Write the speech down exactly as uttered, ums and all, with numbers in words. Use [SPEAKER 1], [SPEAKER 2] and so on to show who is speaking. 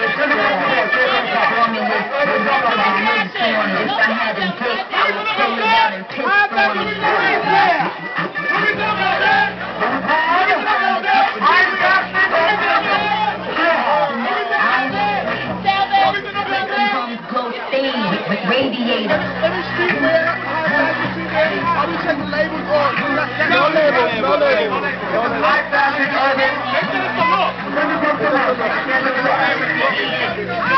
[SPEAKER 1] Radiator. Any streetwear, high fashion streetwear, are we checking labels or no labels, no labels. High fashion, urban. They said it's a look.